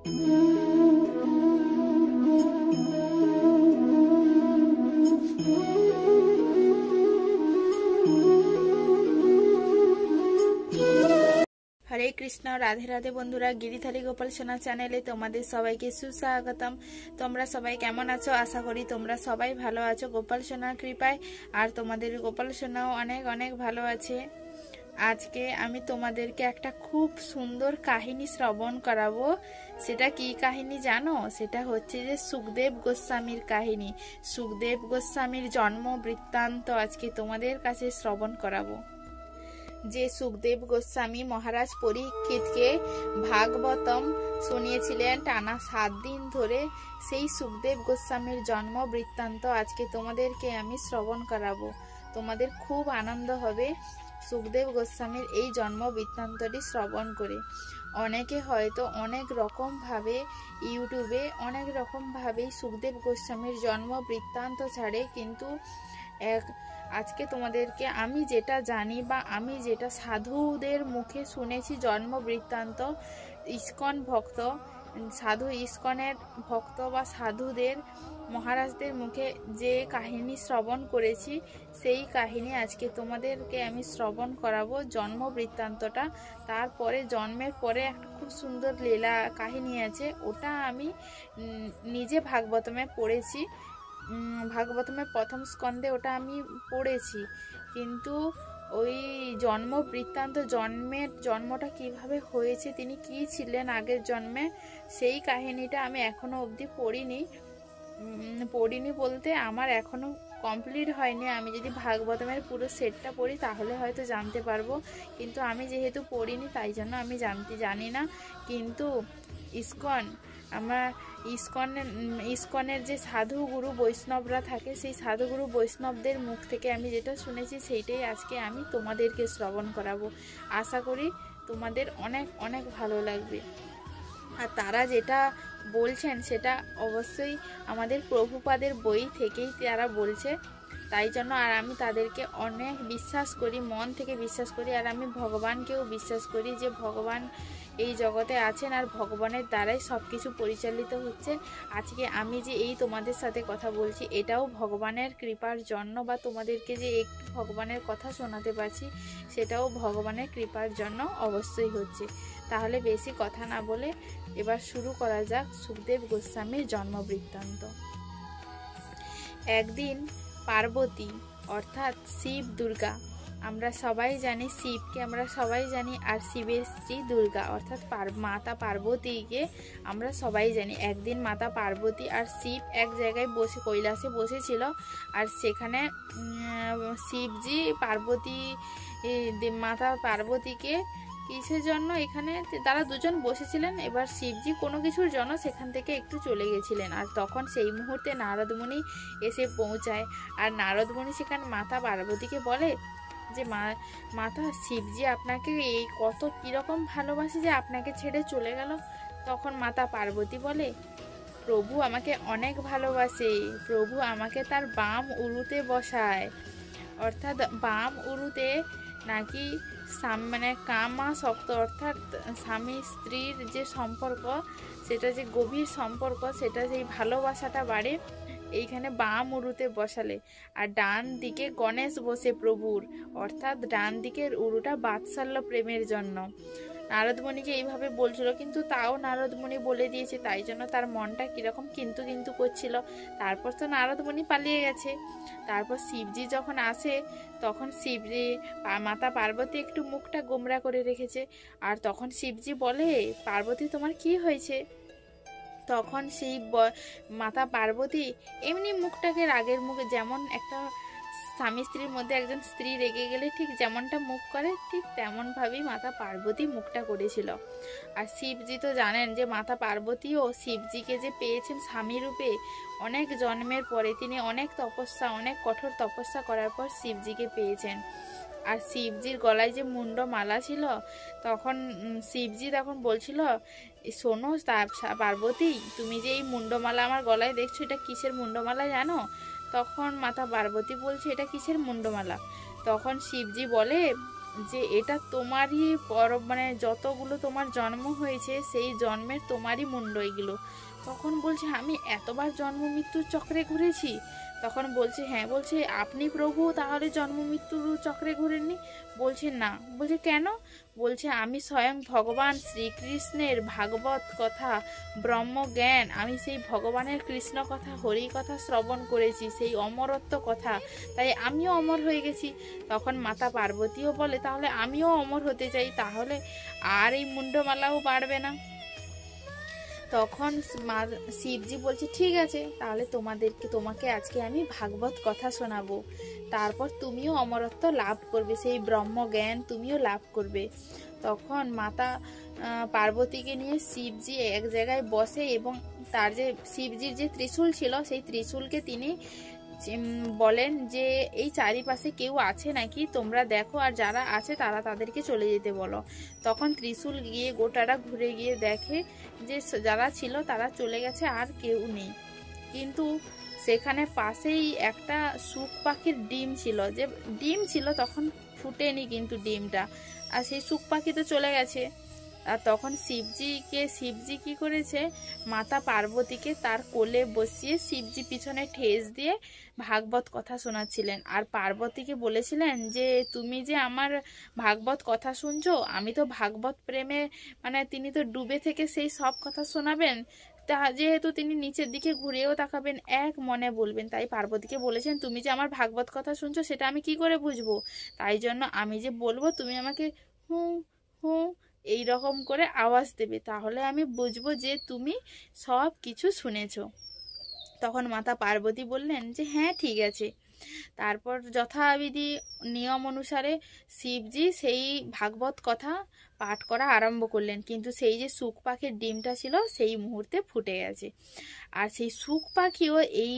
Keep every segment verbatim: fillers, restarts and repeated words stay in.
हरे कृष्ण राधे राधे बंधुरा गिरिधारी गोपाल सोना चैनेले तुम्हारे सबाइके सुस्वागतम। तोमरा सबाई केमन आछो? आशा करी तोमरा सबाई भालो आछो गोपाल सोनार कृपाय और तुम्हारे गोपाल सोनाओ अनेक अनेक भालो आछे। आज के आमी तुम्हादेरके एकटा खूब सुंदर काहिनी श्रवण कराबो। सेटा की काहिनी जानो? सेटा होच्छे जे सुखदेव गोस्वामीर काहिनी। सुखदेव गोस्वामीर जन्म वृत्तान्त आज के तुम्हादेर काछे श्रवण कराबो। जे सुखदेव गोस्वामी महाराज परीक्षित के भागवतम शुनिয়েছিলেন টানা सात दिन धरे, सेई सुखदेव गोस्वामीर जन्म वृत्तान्त आज के तुम्हादेरके आमी श्रवण कराबो। तुम्हादेर खूब आनंद होबे सुखदेव गोस्वामीर এই জন্ম বৃত্তান্তটি শ্রবণ করে। অনেকে হয়তো অনেক রকম ভাবে ইউটিউবে অনেক রকম ভাবে সুখদেব গোস্বামীর জন্ম বৃত্তান্ত ছাড়ে, কিন্তু এক আজকে তোমাদেরকে আমি যেটা জানি বা আমি যেটা সাধুদের মুখে শুনেছি জন্ম বৃত্তান্ত, ইস্কন ভক্ত সাধু ইস্কনের ভক্ত বা সাধুদের মহারাজদের মুখে যে কাহিনী শ্রবণ করেছি সেই কাহিনী আজকে তোমাদেরকে আমি শ্রবণ করাবো জন্ম বৃত্তান্তটা। তারপরে জন্মের পরে একটা খুব সুন্দর লীলা কাহিনী আছে, ওটা আমি নিজে ভাগবতমে পড়েছি। ভাগবতমের প্রথম স্কন্ধে ওটা আমি পড়েছি, কিন্তু ওই জন্ম বৃত্তান্ত জন্মের জন্মটা কিভাবে হয়েছে, তিনি কি ছিলেন আগের জন্মে, সেই কাহিনীটা আমি এখনো অবধি পড়িনি। পড়িনি বলতে আমার এখনো কমপ্লিট হয়নি। আমি যদি ভাগবতমের পুরো সেটটা পড়ি তাহলে হয়তো জানতে পারবো, কিন্তু আমি যেহেতু পড়িনি তাই জন্য আমি জানতে জানি না। কিন্তু ইস্কন আমরা ইস্কনের ইস্কনের যে সাধুগুরু বৈষ্ণবরা থাকে সেই সাধুগুরু বৈষ্ণবদের মুখ থেকে আমি যেটা শুনেছি সেইটাই আজকে আমি তোমাদেরকে শ্রবণ করাবো। আশা করি তোমাদের অনেক অনেক ভালো লাগবে। আর তারা যেটা বলছেন সেটা অবশ্যই আমাদের প্রভুপাদের বই থেকেই তারা বলছে, তাই জন্য আর আমি তাদেরকে অনেক বিশ্বাস করি, মন থেকে বিশ্বাস করি। আর আমি ভগবানকেও বিশ্বাস করি যে ভগবান এই জগতে আছেন আর ভগবানের দ্বারাই সব কিছু পরিচালিত হচ্ছে। আজকে আমি যে এই তোমাদের সাথে কথা বলছি এটাও ভগবানের কৃপার জন্য, বা তোমাদেরকে যে একটু ভগবানের কথা শোনাতে পারছি সেটাও ভগবানের কৃপার জন্য অবশ্যই হচ্ছে। তাহলে বেশি কথা না বলে এবার শুরু করা যাক সুখদেব গোস্বামীর জন্ম বৃত্তান্ত। একদিন পার্বতী অর্থাৎ শিব দুর্গা, আমরা সবাই জানি শিবকে আমরা সবাই জানি, আর শিবের স্ত্রী দুর্গা অর্থাৎ মাতা পার্বতীকে আমরা সবাই জানি। একদিন মাতা পার্বতী আর শিব এক জায়গায় বসে কৈলাসে বসেছিল, আর সেখানে শিবজি পার্বতী মাতা পার্বতীকে কিসের জন্য এখানে তারা দুজন বসেছিলেন, এবার শিবজি কোনো কিছুর জন্য সেখান থেকে একটু চলে গেছিলেন। আর তখন সেই মুহূর্তে নারদমুনি এসে পৌঁছায়, আর নারদমুনি সেখানে মাতা পার্বতীকে বলে যে মা মাতা শিবজি আপনাকে এই কত কীরকম ভালোবাসে যে আপনাকে ছেড়ে চলে গেল। তখন মাতা পার্বতী বলে, প্রভু আমাকে অনেক ভালোবাসে, প্রভু আমাকে তার বাম উরুতে বসায়। অর্থাৎ বাম উরুতে নাকি মানে কামা শক্ত, অর্থাৎ স্বামী স্ত্রীর যে সম্পর্ক সেটা যে গভীর সম্পর্ক সেটা সেই ভালোবাসাটা বাড়ে এইখানে বাম উরুতে বসালে। আর ডান দিকে গণেশ বসে প্রভুর, অর্থাৎ ডান দিকের উরুটা বাৎসল্য প্রেমের জন্য। নারদমণিকে এইভাবে বলছিল, কিন্তু তাও নারদমণি বলে দিয়েছে, তাই জন্য তার মনটা কীরকম কিন্তু কিন্তু করছিল। তারপর তো নারদমণি পালিয়ে গেছে। তারপর শিবজি যখন আসে তখন শিবজি মাতা পার্বতী একটু মুখটা গোমরা করে রেখেছে, আর তখন শিবজি বলে, পার্বতী তোমার কি হয়েছে? তখন সেই মাতা পার্বতী এমনি মুখটাকে রাগের মুখে, যেমন একটা স্বামী স্ত্রীর মধ্যে একজন স্ত্রী রেগে গেলে ঠিক যেমনটা মুখ করে ঠিক তেমনভাবেই মাতা পার্বতী মুখটা করেছিল। আর শিবজি তো জানেন যে মাতা পার্বতীও শিবজিকে যে পেয়েছেন স্বামী রূপে অনেক জন্মের পরে, তিনি অনেক তপস্যা অনেক কঠোর তপস্যা করার পর শিবজিকে পেয়েছেন। আর শিবজির গলায় যে মুন্ডমালা ছিল, তখন শিবজি তখন বলছিল, শোনো পার্বতী, তুমি যে এই মুন্ডমালা আমার গলায় দেখছো এটা কিসের মুন্ডমালা জানো? তখন মাতা পার্বতী বলছে, এটা কিসের মুন্ডমালা? তখন শিবজি বলে যে এটা তোমারই পর মানে যতগুলো তোমার জন্ম হয়েছে সেই জন্মের তোমারই মুন্ড এগুলো। তখন বলছে আমি এতবার জন্ম মৃত্যুর চক্রে ঘুরেছি। তখন বলছে হ্যাঁ। বলছে আপনি প্রভু তাহলে জন্ম মৃত্যুর চক্রে ঘুরেননি? বলছে না। বলছে কেন? বলছে আমি স্বয়ং ভগবান শ্রীকৃষ্ণের ভাগবত কথা, ব্রহ্মজ্ঞান, আমি সেই ভগবানের কৃষ্ণ কথা, হরি কথা শ্রবণ করেছি, সেই অমরত্ব কথা, তাই আমিও অমর হয়ে গেছি। তখন মাতা পার্বতীও বলে তাহলে আমিও অমর হতে চাই, তাহলে আর এই মুন্ডমালাও বাড়বে না। তখন শিবজি বলছে ঠিক আছে, তাহলে তোমাদেরকে তোমাকে আজকে আমি ভাগবত কথা শোনাবো, তারপর তুমিও অমরত্ব লাভ করবে, সেই ব্রহ্মজ্ঞান তুমিও লাভ করবে। তখন মাতা পার্বতীকে নিয়ে শিবজি এক জায়গায় বসে এবং তার যে শিবজির যে ত্রিশূল ছিল সেই ত্রিশূলকে তিনি বলেন যে এই চারিপাশে কেউ আছে নাকি তোমরা দেখো, আর যারা আছে তারা তাদেরকে চলে যেতে বলো। তখন ত্রিশূল গিয়ে গোটাটা ঘুরে গিয়ে দেখে যে যারা ছিল তারা চলে গেছে, আর কেউ নেই। কিন্তু সেখানে পাশেই একটা শুক পাখির ডিম ছিল, যে ডিম ছিল তখন ফুটেনি কিন্তু ডিমটা, আর সেই শুক পাখি তো চলে গেছে। আর তখন শিবজিকে শিবজি কি করেছে, মাতা পার্বতীকে তার কোলে বসিয়ে শিবজি পিছনে ঠেস দিয়ে ভাগবত কথা শোনাচ্ছিলেন। আর পার্বতীকে বলেছিলেন যে তুমি যে আমার ভাগবত কথা শুনছো, আমি তো ভাগবত প্রেমে মানে তিনি তো ডুবে থেকে সেই সব কথা শোনাবেন, তা যেহেতু তিনি নিচের দিকে ঘুরেও তাকাবেন, এক মনে বলবেন। তাই পার্বতীকে বলেছেন তুমি যে আমার ভাগবত কথা শুনছো সেটা আমি কি করে বুঝবো, তাই জন্য আমি যে বলবো তুমি আমাকে হু হু এই রকম করে আওয়াজ দেবে, তাহলে আমি বুঝবো যে তুমি সব কিছু শুনেছো। তখন মাতা পার্বতী বললেন যে হ্যাঁ ঠিক আছে। তারপর যথাবিধি নিয়ম অনুসারে শিবজি সেই ভাগবত কথা পাঠ করা আরম্ভ করলেন, কিন্তু সেই যে শুক পাখির ডিমটা ছিল সেই মুহূর্তে ফুটে গেছে। আর সেই শুক পাখিও এই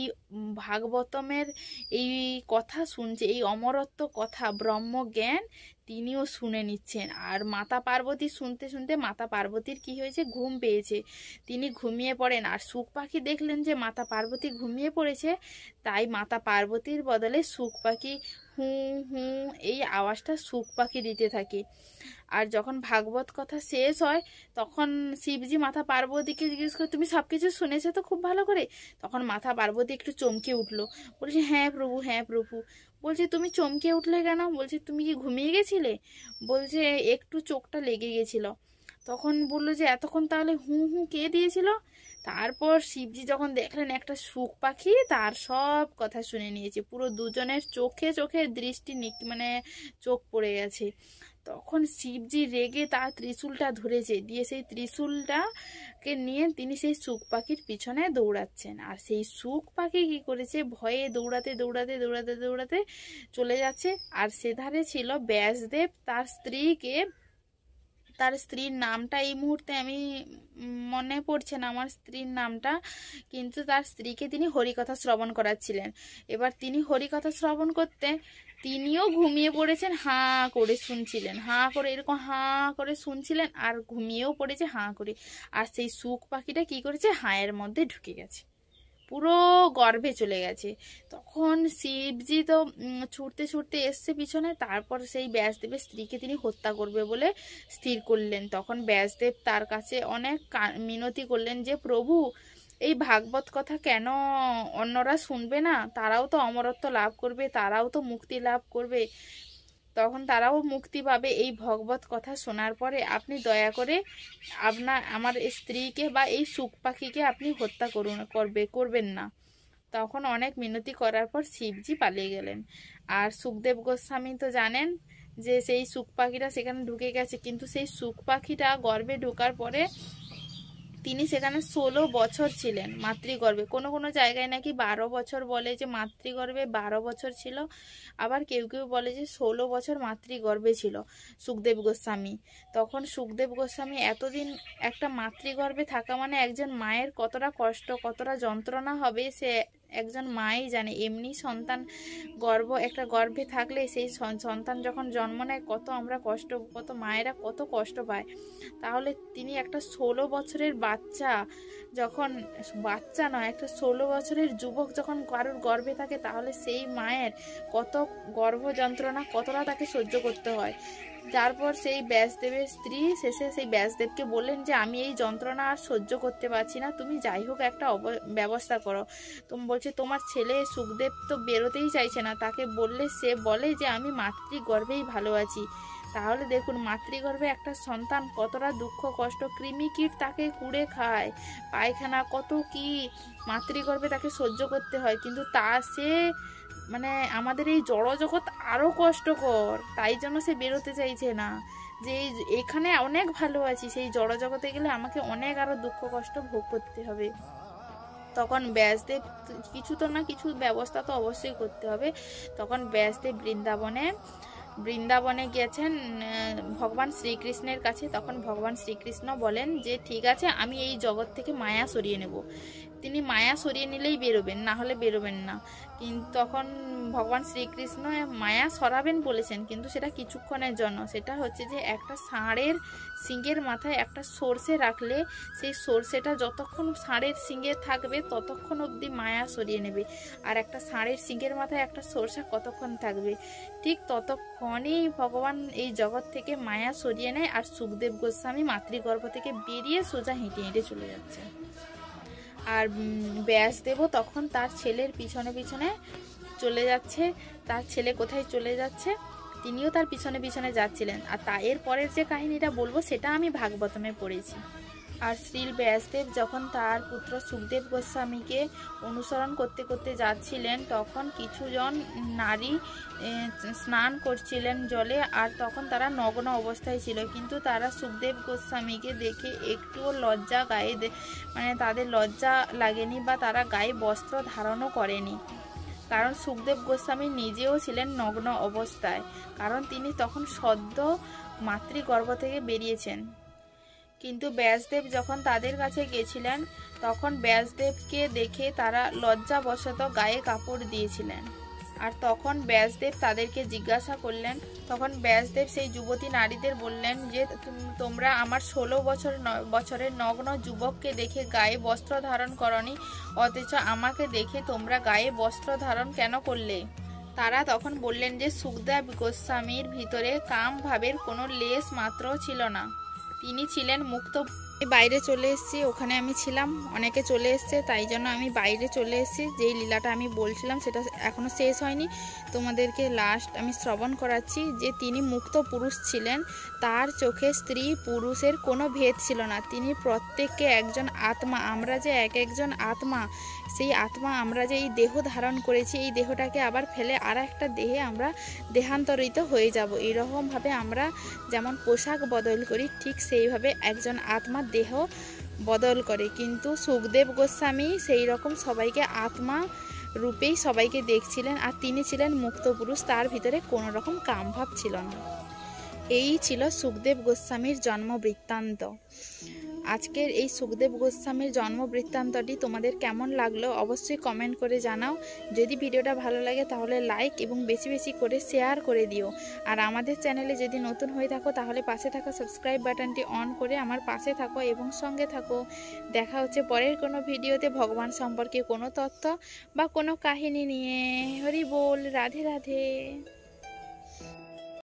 ভাগবতমের এই কথা শুনছে, এই অমরত্ব কথা, ব্রহ্মজ্ঞান তিনিও শুনে নিচ্ছেন। আর মাতা পার্বতী শুনতে শুনতে মাতা পার্বতীর কি হয়েছে, ঘুম পেয়েছে, তিনি ঘুমিয়ে পড়েন। আর শুক পাখি দেখলেন যে মাতা পার্বতী ঘুমিয়ে পড়েছে, তাই মাতা পার্বতীর বদলে শুক পাখি হু হু এই আওয়াজটা শুক পাখি দিতে থাকে। আর যখন ভাগবত কথা শেষ হয় তখন শিবজি মাতা পার্বতীকে জিজ্ঞেস করে তুমি সবকিছু শুনেছো তো খুব ভালো করে? তখন মাতা পার্বতী একটু চমকে উঠলো, বলছে হ্যাঁ প্রভু, হ্যাঁ প্রভু। বলছে তুমি চমকে উঠলে কেন? বলছে তুমি কি ঘুমিয়ে গেছিলে? বলছে একটু চোখটা লেগে গেছিল। তখন বললো যে এতক্ষণ তাহলে হু হু কে দিয়েছিল? তারপর শিবজি যখন দেখলেন একটা শুক পাখি তার সব কথা শুনে নিয়েছে, পুরো দুজনের চোখে চোখে দৃষ্টি মানে চোখ পড়ে গেছে। তখন শিবজি রেগে তার ত্রিশূলটা ধরেছে, দিয়ে সেই ত্রিশূলটাকে নিয়ে তিনি সেই শুক পাখির পিছনে দৌড়াচ্ছেন। আর সেই শুক পাখি কি করেছে, ভয়ে দৌড়াতে দৌড়াতে দৌড়াতে দৌড়াতে চলে যাচ্ছে। আর সেধারে ছিল ব্যাসদেব, তার স্ত্রীকে, তার স্ত্রীর নামটা এই মুহূর্তে আমি মনে পড়ছে না আমার স্ত্রীর নামটা, কিন্তু তার স্ত্রীকে তিনি হরিকথা শ্রবণ করাচ্ছিলেন। এবার তিনি হরিকথা শ্রবণ করতে তিনিও ঘুমিয়ে পড়েছেন, হাঁ করে শুনছিলেন, হাঁ করে এরকম হাঁ করে শুনছিলেন, আর ঘুমিয়েও পড়েছে হাঁ করে। আর সেই শুক পাখিটা কি করেছে, হাঁয়ের মধ্যে ঢুকে গেছে, পুরো গর্ভে চলে গেছে। তখন শিবজি তো ছুটতে ছুটতে এসছে পিছনে, তারপর সেই ব্যাসদেবের স্ত্রীকে তিনি হত্যা করবে বলে স্থির করলেন। তখন ব্যাসদেব তার কাছে অনেক মিনতি করলেন যে প্রভু এই ভাগবত কথা কেন অন্যরা শুনবে না, তারাও তো অমরত্ব লাভ করবে, তারাও তো মুক্তি লাভ করবে, তখন তারাও মুক্তি পাবে এই ভগবত কথা শোনার পরে, আপনি দয়া করে আপনার আমার স্ত্রীকে বা এই শুক পাখিকে আপনি হত্যা করুন করবে করবেন না। তখন অনেক মিনতি করার পর শিবজি পালিয়ে গেলেন। আর সুখদেব গোস্বামী তো জানেন যে সেই শুক পাখিটা সেখানে ঢুকে গেছে, কিন্তু সেই শুক পাখিটা গর্ভে ঢোকার পরে তিনি সেখানে ষোলো বছর ছিলেন মাতৃগর্ভে। কোনো কোনো জায়গায় নাকি বারো বছর বলে যে মাতৃগর্ভে বারো বছর ছিল, আবার কেউ কেউ বলে যে ষোলো বছর মাতৃগর্ভে ছিল সুখদেব গোস্বামী। তখন সুখদেব গোস্বামী এতদিন একটা মাতৃগর্ভে থাকা মানে একজন মায়ের কতটা কষ্ট, কতটা যন্ত্রণা হবে সে একজন মাই জানে। এমনি সন্তান গর্ভ একটা গর্ভে থাকলে সেই সন্তান যখন জন্ম নেয় কত আমরা কষ্ট, কত মায়েরা কত কষ্ট পায়। তাহলে তিনি একটা ষোলো বছরের বাচ্চা, যখন বাচ্চা নয় একটা ষোলো বছরের যুবক যখন কারোর গর্ভে থাকে, তাহলে সেই মায়ের কত গর্ভ যন্ত্রণা কতটা তাকে সহ্য করতে হয়। তারপর সেই ব্যাসদেবের স্ত্রী শেষে সেই ব্যাসদেবকে বললেন যে আমি এই যন্ত্রণা আর সহ্য করতে পারছি না, তুমি যাই হোক একটা ব্যবস্থা করো। তুমি বলছে তোমার ছেলে সুখদেব তো বেরোতেই চাইছে না, তাকে বললে সে বলে যে আমি মাতৃগর্ভেই ভালো আছি। তাহলে দেখুন মাতৃগর্ভে একটা সন্তান কতটা দুঃখ কষ্ট, কৃমিকীট তাকে কুড়ে খায়, পায়খানা কত কি মাতৃগর্ভে তাকে সহ্য করতে হয়, কিন্তু তা সে মানে আমাদের এই জড়জগৎ আরও কষ্টকর, তাই জন্য সে বেরোতে চাইছে না, যে এখানে অনেক ভালো আছি, সেই জড়জগতে গেলে আমাকে অনেক আরও দুঃখ কষ্ট ভোগ করতে হবে। তখন ব্যাসদেব কিছু তো না কিছু ব্যবস্থা তো অবশ্যই করতে হবে। তখন ব্যাসদেব বৃন্দাবনে বৃন্দাবনে গেছেন ভগবান শ্রীকৃষ্ণের কাছে। তখন ভগবান শ্রীকৃষ্ণ বলেন যে ঠিক আছে, আমি এই জগৎ থেকে মায়া সরিয়ে নেব। তিনি মায়া সরিয়ে নিলেই বেরোবেন, না হলে বেরোবেন না। কিন্তু তখন ভগবান শ্রীকৃষ্ণ মায়া সরাবেন বলেছেন, কিন্তু সেটা কিছুক্ষণের জন্য। সেটা হচ্ছে যে একটা ষাঁড়ের শিঙের মাথায় একটা সর্ষে রাখলে সেই সর্ষেটা যতক্ষণ ষাঁড়ের শিঙে থাকবে ততক্ষণ অবধি মায়া সরিয়ে নেবে, আর একটা ষাঁড়ের শিঙের মাথায় একটা সর্ষা কতক্ষণ থাকবে, ঠিক ততক্ষণই ভগবান এই জগৎ থেকে মায়া সরিয়ে নেয়। আর সুখদেব গোস্বামী মাতৃগর্ভ থেকে বেরিয়ে সোজা হেঁটে হেঁটে চলে যাচ্ছে। আর ব্যাসদেবও তখন তার ছেলের পিছনে পিছনে চলে যাচ্ছে। তার ছেলে কোথায় চলে যাচ্ছে, তিনিও তার পিছনে পিছনে যাচ্ছিলেন। আর তা এর পরের যে কাহিনীটা বলবো সেটা আমি ভাগবতমে পড়েছি। আর শ্রী ব্যাসদেব যখন তার পুত্র সুখদেব গোস্বামীকে অনুসরণ করতে করতে যাচ্ছিলেন, তখন কিছুজন নারী স্নান করছিলেন জলে, আর তখন তারা নগ্ন অবস্থায় ছিল, কিন্তু তারা সুখদেব গোস্বামীকে দেখে একটুও লজ্জা গায়ে মানে তাদের লজ্জা লাগেনি, বা তারা গায়ে বস্ত্র ধারণও করেনি, কারণ সুখদেব গোস্বামী নিজেও ছিলেন নগ্ন অবস্থায়, কারণ তিনি তখন সদ্য মাতৃগর্ভ থেকে বেরিয়েছেন। কিন্তু ব্যাসদেব যখন তাদের কাছে গেছিলেন, তখন ব্যাসদেবকে দেখে তারা লজ্জাবশত গায়ে কাপড় দিয়েছিলেন। আর তখন ব্যাসদেব তাদেরকে জিজ্ঞাসা করলেন, তখন ব্যাসদেব সেই যুবতী নারীদের বললেন যে তোমরা আমার ষোলো বছর বছরের নগ্ন যুবককে দেখে গায়ে বস্ত্র ধারণ করনি, অথচ আমাকে দেখে তোমরা গায়ে বস্ত্র ধারণ কেন করলে? তারা তখন বললেন যে সুখদেব গোস্বামীর ভিতরে কাম ভাবের কোনো লেশ মাত্র ছিল না, তিনি ছিলেন মুক্ত। বাইরে চলে এসেছি, ওখানে আমি ছিলাম, অনেকে চলে এসছে, তাই জন্য আমি বাইরে চলে এসেছি। যেই লীলাটা আমি বলছিলাম সেটা এখনো শেষ হয়নি, তোমাদেরকে লাস্ট আমি শ্রবণ করাচ্ছি। যে তিনি মুক্ত পুরুষ ছিলেন, তার চোখে স্ত্রী পুরুষের কোনো ভেদ ছিল না, তিনি প্রত্যেককে একজন আত্মা। আমরা যে এক একজন আত্মা, সেই আত্মা আমরা যে এই দেহ ধারণ করেছি, এই দেহটাকে আবার ফেলে আর একটা দেহে আমরা দেহান্তরিত হয়ে যাব। এইরকমভাবে আমরা যেমন পোশাক বদল করি, ঠিক সেইভাবে একজন আত্মা দেহ বদল করে। কিন্তু সুখদেব গোস্বামী সেই রকম সবাইকে আত্মা রূপেই সবাইকে দেখছিলেন, আর তিনি ছিলেন মুক্ত পুরুষ, তার ভিতরে কোনো রকম কামভাব ছিল না। এই ছিল সুখদেব গোস্বামীর জন্ম বৃত্তান্ত। আজকের এই সুখদেব গোস্বামীর জন্ম বৃত্তান্তটি তোমাদের কেমন লাগলো অবশ্যই কমেন্ট করে জানাও। যদি ভিডিওটা ভালো লাগে তাহলে লাইক এবং বেশি বেশি করে শেয়ার করে দিও। আর আমাদের চ্যানেলে যদি নতুন হয়ে থাকো তাহলে পাশে থাকা সাবস্ক্রাইব বাটনটি অন করে আমার পাশে থাকো এবং সঙ্গে থাকো। দেখা হচ্ছে পরের কোনো ভিডিওতে ভগবান সম্পর্কে কোনো তথ্য বা কোনো কাহিনী নিয়ে। হরি বল, রাধে রাধে।